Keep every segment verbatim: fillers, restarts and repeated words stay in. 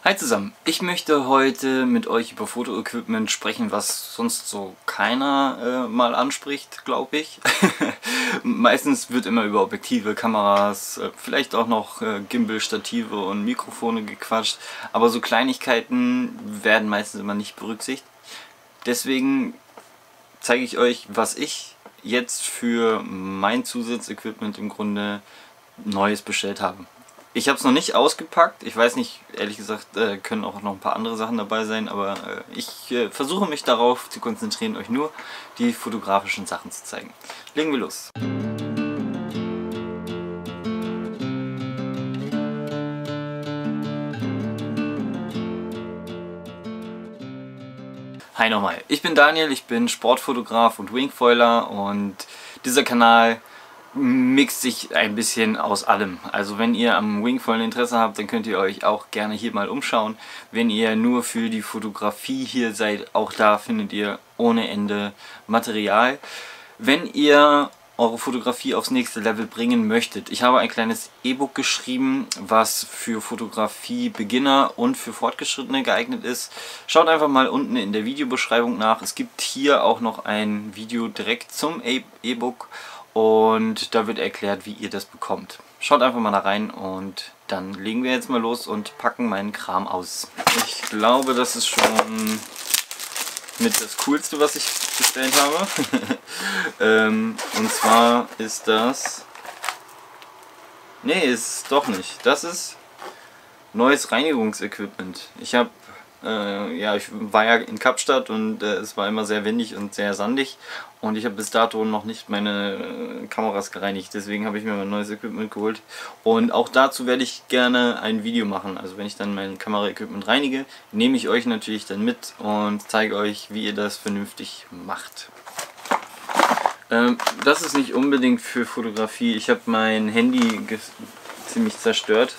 Hi zusammen, ich möchte heute mit euch über Fotoequipment sprechen, was sonst so keiner äh, mal anspricht, glaube ich. Meistens wird immer über Objektive, Kameras, äh, vielleicht auch noch äh, Gimbal, Stative und Mikrofone gequatscht, aber so Kleinigkeiten werden meistens immer nicht berücksichtigt. Deswegen zeige ich euch, was ich jetzt für mein Zusatzequipment im Grunde Neues bestellt habe. Ich habe es noch nicht ausgepackt. Ich weiß nicht, ehrlich gesagt, äh, können auch noch ein paar andere Sachen dabei sein, aber äh, ich äh, versuche mich darauf zu konzentrieren, euch nur die fotografischen Sachen zu zeigen. Legen wir los. Hi nochmal, ich bin Daniel, ich bin Sportfotograf und Wingfoiler und dieser Kanal mixt sich ein bisschen aus allem. Also wenn ihr am Wingfoilen Interesse habt, dann könnt ihr euch auch gerne hier mal umschauen. Wenn ihr nur für die Fotografie hier seid, auch da findet ihr ohne Ende Material. Wenn ihr eure Fotografie aufs nächste Level bringen möchtet, ich habe ein kleines E-Book geschrieben, was für Fotografie-Beginner und für Fortgeschrittene geeignet ist. Schaut einfach mal unten in der Videobeschreibung nach. Es gibt hier auch noch ein Video direkt zum E-Book. Und da wird erklärt, wie ihr das bekommt. Schaut einfach mal da rein und dann legen wir jetzt mal los und packen meinen Kram aus. Ich glaube, das ist schon mit das Coolste, was ich bestellt habe. ähm, und zwar ist das... Nee, ist doch nicht. Das ist neues Reinigungsequipment. Ich habe... Äh, ja, ich war ja in Kapstadt und äh, es war immer sehr windig und sehr sandig und ich habe bis dato noch nicht meine äh, Kameras gereinigt, deswegen habe ich mir mein neues Equipment geholt und auch dazu werde ich gerne ein Video machen. Also wenn ich dann mein Kameraequipment reinige, nehme ich euch natürlich dann mit und zeige euch, wie ihr das vernünftig macht. Ähm, das ist nicht unbedingt für Fotografie. Ich habe mein Handy ziemlich zerstört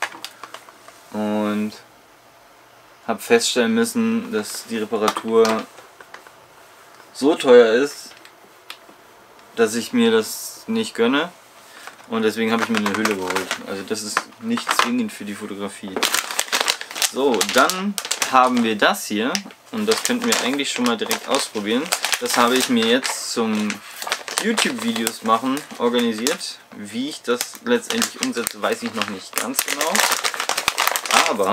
und habe feststellen müssen, dass die Reparatur so teuer ist, dass ich mir das nicht gönne und deswegen habe ich mir eine Hülle geholt. Also das ist nicht zwingend für die Fotografie. So, dann haben wir das hier und das könnten wir eigentlich schon mal direkt ausprobieren. Das habe ich mir jetzt zum YouTube-Videos machen organisiert. Wie ich das letztendlich umsetze, weiß ich noch nicht ganz genau. Aber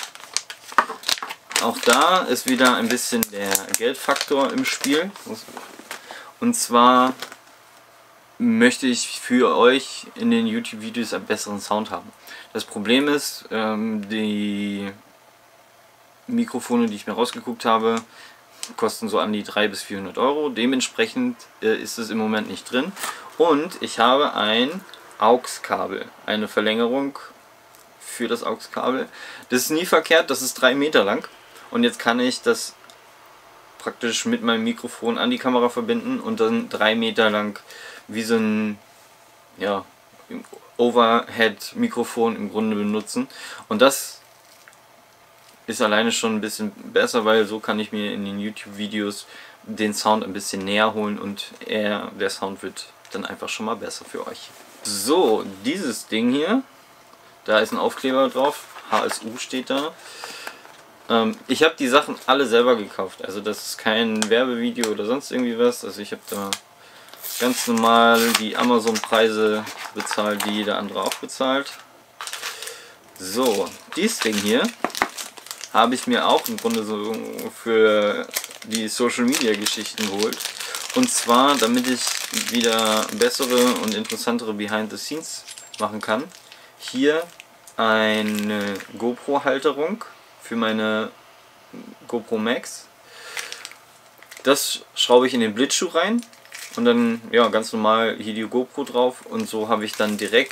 auch da ist wieder ein bisschen der Geldfaktor im Spiel. Und zwar möchte ich für euch in den YouTube-Videos einen besseren Sound haben. Das Problem ist, ähm, die Mikrofone, die ich mir rausgeguckt habe, kosten so an die dreihundert bis vierhundert Euro. Dementsprechend äh, ist es im Moment nicht drin. Und ich habe ein A U X-Kabel, eine Verlängerung für das A U X-Kabel. Das ist nie verkehrt, das ist drei Meter lang. Und jetzt kann ich das praktisch mit meinem Mikrofon an die Kamera verbinden und dann drei Meter lang wie so ein ja, Overhead-Mikrofon im Grunde benutzen. Und das ist alleine schon ein bisschen besser, weil so kann ich mir in den YouTube-Videos den Sound ein bisschen näher holen und er, der Sound wird dann einfach schon mal besser für euch. So, dieses Ding hier, da ist ein Aufkleber drauf, H S U steht da. Ich habe die Sachen alle selber gekauft, also das ist kein Werbevideo oder sonst irgendwie was. Also ich habe da ganz normal die Amazon-Preise bezahlt, wie jeder andere auch bezahlt. So, dieses Ding hier habe ich mir auch im Grunde so für die Social-Media-Geschichten geholt. Und zwar, damit ich wieder bessere und interessantere Behind-the-Scenes machen kann. Hier eine GoPro-Halterung für meine GoPro Max. Das schraube ich in den Blitzschuh rein und dann ja ganz normal hier die GoPro drauf und so habe ich dann direkt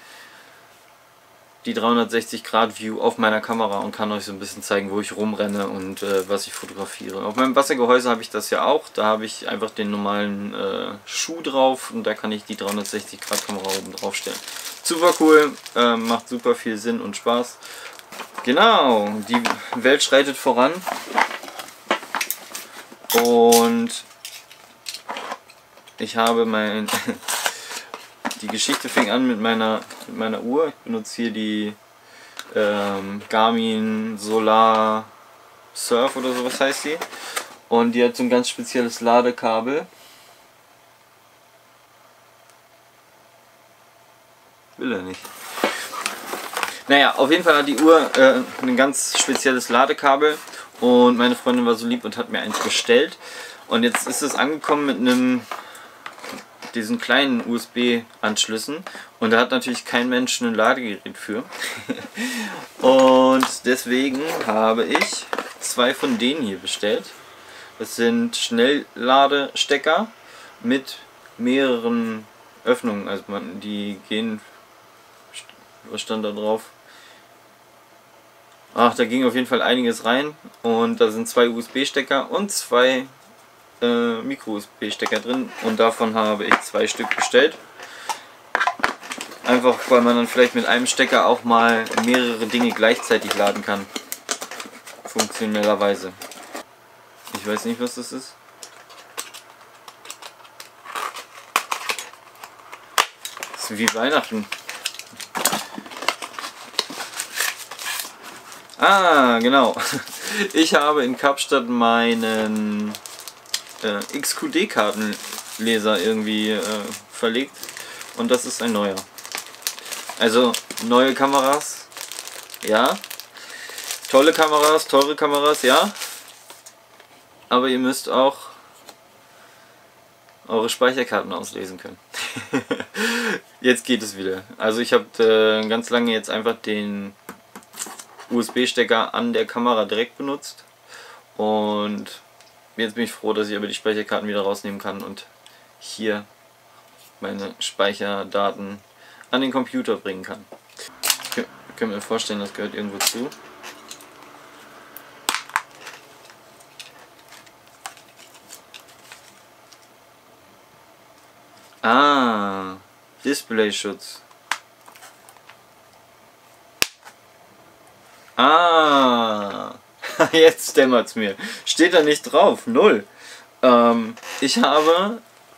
die dreihundertsechzig Grad View auf meiner Kamera und kann euch so ein bisschen zeigen, wo ich rumrenne und äh, was ich fotografiere. Auf meinem Wassergehäuse habe ich das ja auch, da habe ich einfach den normalen äh, Schuh drauf und da kann ich die dreihundertsechzig Grad Kamera oben drauf stellen. Super cool, äh, macht super viel Sinn und Spaß. Genau, die Welt schreitet voran und ich habe mein... Die Geschichte fing an mit meiner, mit meiner Uhr. Ich benutze hier die ähm, Garmin Solar Surf oder sowas heißt die. Und die hat so ein ganz spezielles Ladekabel. Will er nicht. Naja, auf jeden Fall hat die Uhr äh, ein ganz spezielles Ladekabel und meine Freundin war so lieb und hat mir eins bestellt. Und jetzt ist es angekommen mit einem diesen kleinen U S B-Anschlüssen und da hat natürlich kein Mensch ein Ladegerät für. Und deswegen habe ich zwei von denen hier bestellt. Das sind Schnellladestecker mit mehreren Öffnungen, also man, die gehen, was stand da drauf? Ach, da ging auf jeden Fall einiges rein und da sind zwei U S B-Stecker und zwei äh, Micro-U S B-Stecker drin und davon habe ich zwei Stück bestellt. Einfach weil man dann vielleicht mit einem Stecker auch mal mehrere Dinge gleichzeitig laden kann. Funktionellerweise. Ich weiß nicht, was das ist. Das ist wie Weihnachten. Ah, genau. Ich habe in Kapstadt meinen äh, X Q D-Kartenleser irgendwie äh, verlegt und das ist ein neuer. Also neue Kameras, ja. Tolle Kameras, teure Kameras, ja. Aber ihr müsst auch eure Speicherkarten auslesen können. Jetzt geht es wieder. Also ich habe äh, ganz lange jetzt einfach den U S B-Stecker an der Kamera direkt benutzt und jetzt bin ich froh, dass ich aber die Speicherkarten wieder rausnehmen kann und hier meine Speicherdaten an den Computer bringen kann. Ich kann mir vorstellen, das gehört irgendwo zu. Ah, Displayschutz. Ah, jetzt dämmert es mir. Steht da nicht drauf, null. Ähm, ich habe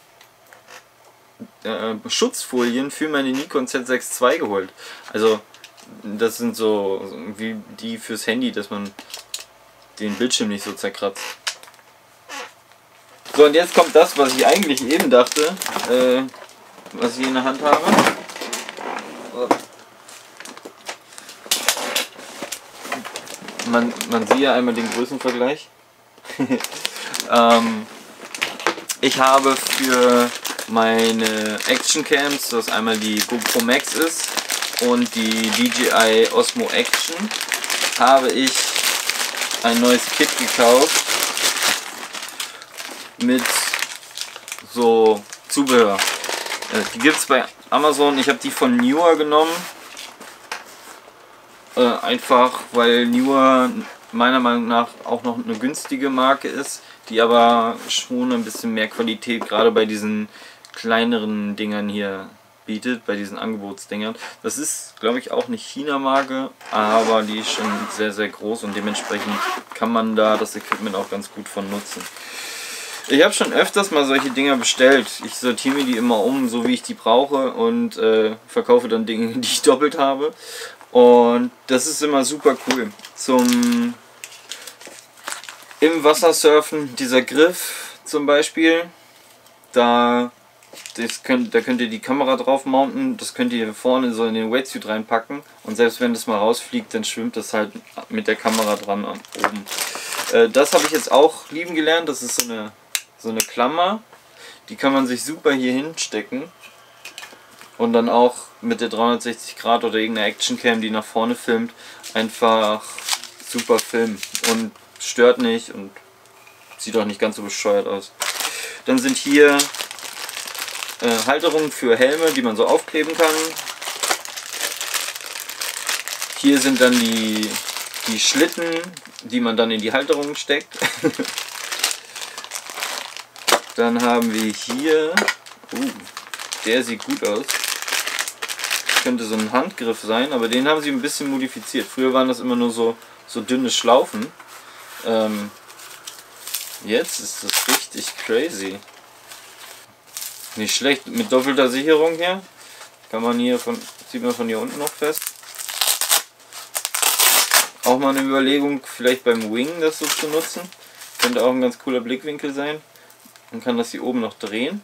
äh, Schutzfolien für meine Nikon Z sechs zwei geholt. Also das sind so wie die fürs Handy, dass man den Bildschirm nicht so zerkratzt. So, und jetzt kommt das, was ich eigentlich eben dachte, äh, was ich in der Hand habe. Man, man sieht ja einmal den Größenvergleich. ähm, ich habe für meine Action-Cams, das einmal die GoPro Max ist und die D J I Osmo Action, habe ich ein neues Kit gekauft mit so Zubehör. Die gibt es bei Amazon. Ich habe die von Neewer genommen. Äh, einfach weil Neewer meiner Meinung nach auch noch eine günstige Marke ist, die aber schon ein bisschen mehr Qualität gerade bei diesen kleineren Dingern hier bietet, bei diesen Angebotsdingern. Das ist, glaube ich, auch eine China-Marke, aber die ist schon sehr, sehr groß und dementsprechend kann man da das Equipment auch ganz gut von nutzen. Ich habe schon öfters mal solche Dinger bestellt. Ich sortiere mir die immer um, so wie ich die brauche und äh, verkaufe dann Dinge, die ich doppelt habe. Und das ist immer super cool. Zum im Wasser surfen, dieser Griff zum Beispiel, da, das könnt, da könnt ihr die Kamera drauf mounten, das könnt ihr vorne so in den Wetsuit reinpacken und selbst wenn das mal rausfliegt, dann schwimmt das halt mit der Kamera dran oben. Äh, das habe ich jetzt auch lieben gelernt, das ist so eine, so eine Klammer, die kann man sich super hier hinstecken und dann auch mit der dreihundertsechzig Grad oder irgendeiner Actioncam, die nach vorne filmt, einfach super filmen und stört nicht und sieht auch nicht ganz so bescheuert aus. Dann sind hier äh, Halterungen für Helme, die man so aufkleben kann. Hier sind dann die, die Schlitten, die man dann in die Halterung steckt. Dann haben wir hier, uh, der sieht gut aus. Könnte so ein Handgriff sein, aber den haben sie ein bisschen modifiziert. Früher waren das immer nur so, so dünne Schlaufen. Ähm, jetzt ist das richtig crazy. Nicht schlecht, mit doppelter Sicherung hier. Kann man hier von, sieht man von hier unten noch fest. Auch mal eine Überlegung, vielleicht beim Wing das so zu nutzen. Könnte auch ein ganz cooler Blickwinkel sein. Man kann das hier oben noch drehen.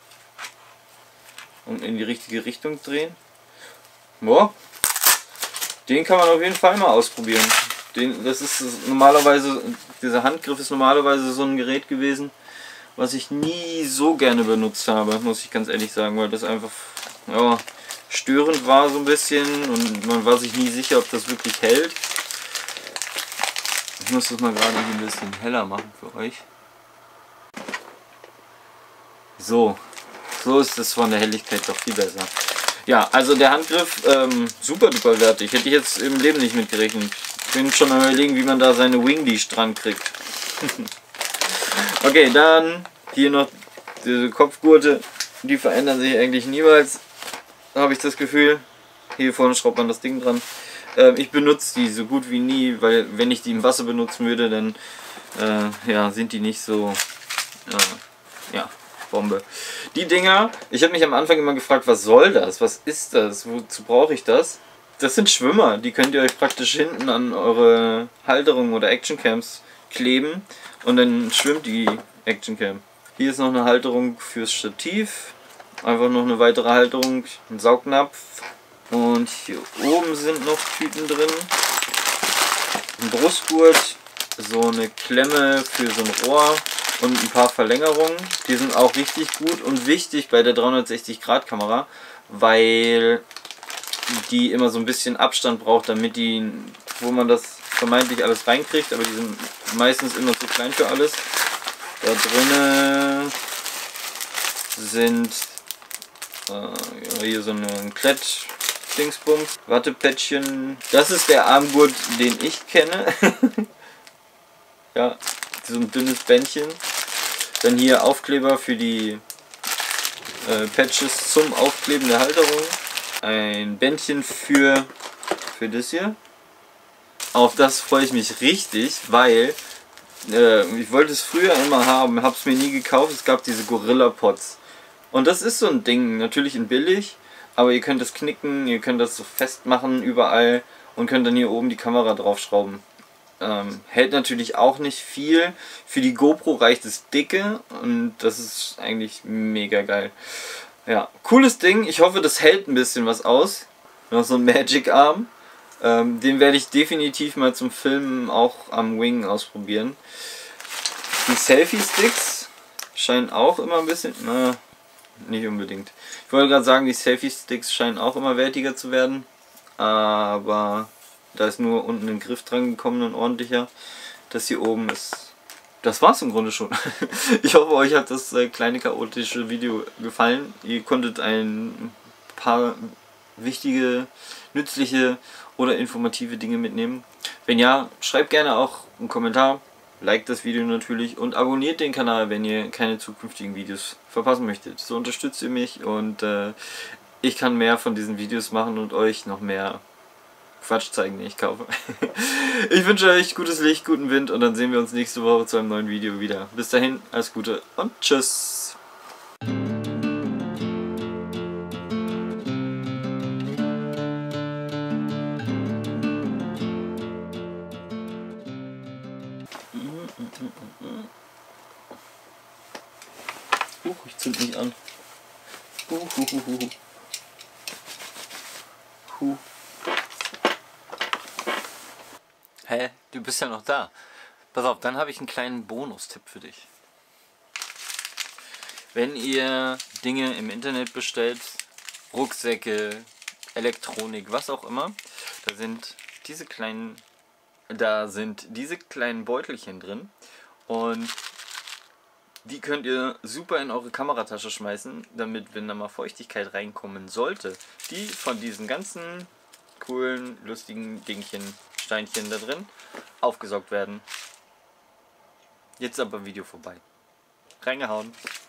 Und in die richtige Richtung drehen. Boah. Den kann man auf jeden Fall mal ausprobieren. Den, das ist normalerweise, dieser Handgriff ist normalerweise so ein Gerät gewesen, was ich nie so gerne benutzt habe, muss ich ganz ehrlich sagen, weil das einfach ja, störend war so ein bisschen und man war sich nie sicher, ob das wirklich hält. Ich muss das mal gerade hier ein bisschen heller machen für euch. So, so ist es von der Helligkeit doch viel besser. Ja, also der Handgriff, ähm, super duper wertig. Hätte ich jetzt im Leben nicht mit gerechnet. Ich bin schon am überlegen, wie man da seine Wing-Leash dran kriegt. Okay, dann hier noch diese Kopfgurte. Die verändern sich eigentlich niemals, habe ich das Gefühl. Hier vorne schraubt man das Ding dran. Ähm, ich benutze die so gut wie nie, weil wenn ich die im Wasser benutzen würde, dann äh, ja, sind die nicht so... Äh, ja... Bombe. Die Dinger, ich habe mich am Anfang immer gefragt, was soll das? Was ist das? Wozu brauche ich das? Das sind Schwimmer, die könnt ihr euch praktisch hinten an eure Halterung oder Actioncams kleben und dann schwimmt die Actioncam. Hier ist noch eine Halterung fürs Stativ, einfach noch eine weitere Halterung, ein Saugnapf und hier oben sind noch Tüten drin, ein Brustgurt, so eine Klemme für so ein Rohr und ein paar Verlängerungen. Die sind auch richtig gut und wichtig bei der dreihundertsechzig Grad Kamera, weil die immer so ein bisschen Abstand braucht, damit die, wo man das vermeintlich alles reinkriegt, aber die sind meistens immer zu klein für alles. Da drinnen sind äh, hier so ein Klett-Dingsbums, Wattepäckchen. Das ist der Armgurt, den ich kenne. Ja, so ein dünnes Bändchen. Dann hier Aufkleber für die äh, Patches zum Aufkleben der Halterung. Ein Bändchen für, für das hier. Auf das freue ich mich richtig, weil äh, ich wollte es früher immer haben, habe es mir nie gekauft. Es gab diese Gorilla Pods. Und das ist so ein Ding, natürlich in billig, aber ihr könnt das knicken, ihr könnt das so festmachen überall und könnt dann hier oben die Kamera draufschrauben. Ähm, hält natürlich auch nicht viel. Für die GoPro reicht es dicke und das ist eigentlich mega geil. Ja, cooles Ding. Ich hoffe, das hält ein bisschen was aus. Noch so ein Magic Arm. Ähm, den werde ich definitiv mal zum Filmen auch am Wing ausprobieren. Die Selfie-Sticks scheinen auch immer ein bisschen... Na, nicht unbedingt. Ich wollte gerade sagen, die Selfie-Sticks scheinen auch immer wertiger zu werden. Aber... Da ist nur unten ein Griff dran gekommen, ein ordentlicher. Das hier oben ist... Das war's im Grunde schon. Ich hoffe, euch hat das äh, kleine chaotische Video gefallen. Ihr konntet ein paar wichtige, nützliche oder informative Dinge mitnehmen. Wenn ja, schreibt gerne auch einen Kommentar. Liked das Video natürlich und abonniert den Kanal, wenn ihr keine zukünftigen Videos verpassen möchtet. So unterstützt ihr mich und äh, ich kann mehr von diesen Videos machen und euch noch mehr Quatsch zeigen, den ich kaufe. Ich wünsche euch gutes Licht, guten Wind und dann sehen wir uns nächste Woche zu einem neuen Video wieder. Bis dahin, alles Gute und tschüss! Huch, ich zünd mich an. Huh, huh, huh, huh. Huh. Hä? Du bist ja noch da. Pass auf, dann habe ich einen kleinen Bonustipp für dich. Wenn ihr Dinge im Internet bestellt, Rucksäcke, Elektronik, was auch immer, da sind diese kleinen, da sind diese kleinen Beutelchen drin und die könnt ihr super in eure Kameratasche schmeißen, damit, wenn da mal Feuchtigkeit reinkommen sollte, die von diesen ganzen coolen, lustigen Dingchen, Steinchen da drin, aufgesaugt werden. Jetzt aber Video vorbei. Reingehauen.